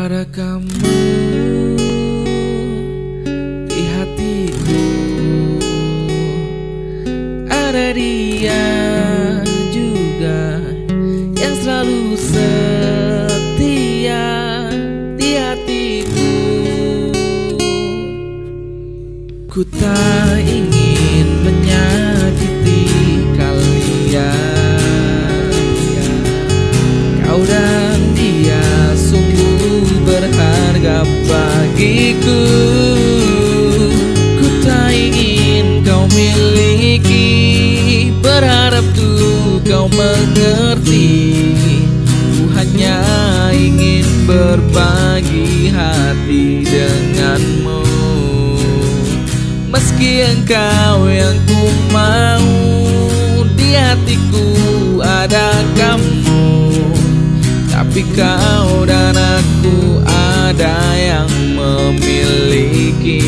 Ada kamu di hatiku, ada dia juga yang selalu setia di hatiku. Ku tak ingin menyakiti kalian, kau dan dia sungguh berharga bagiku. Ku tak ingin kau miliki, berharap tuh kau mengerti. Ku hanya ingin berbagi hati denganmu. Meski engkau yang ku mau, di hatiku ada kamu. Tapi kau dan aku ada yang memiliki.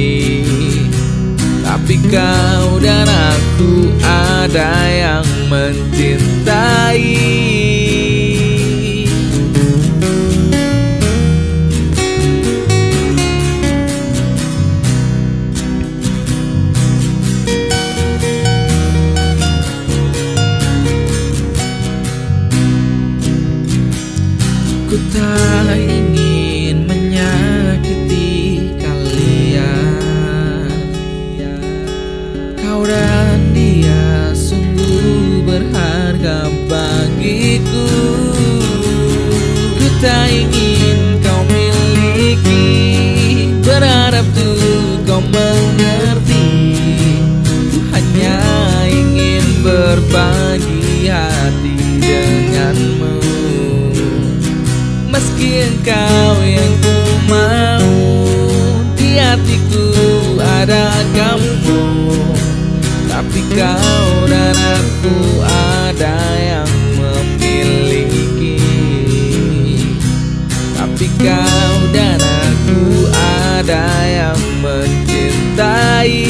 Tapi kau dan aku ada yang mencintai. Ku tak ingin menyakiti kalian, kau dan dia sungguh berharga bagiku. Ku tak ingin kau miliki, berharap tuh kau mengerti. Ku hanya ingin berbagi hati denganmu. Meski engkau yang ku mau, di hatiku ada kamu. Tapi kau dan aku ada yang memiliki. Tapi kau dan aku ada yang mencintai.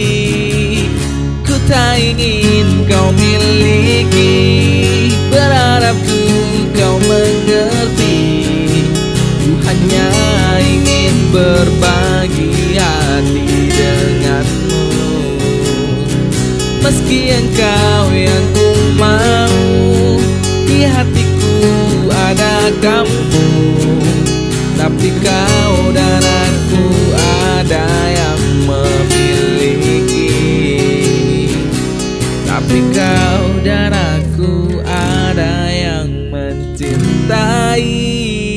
Ku tak ingin kau miliki, berharap kau mengerti. Ku hanya ingin berbagi hati denganmu. Meski engkau yang ku mau, di hatiku ada kamu. Tapi kau dan aku ada yang memiliki. Tapi kau dan aku ada yang mencintai.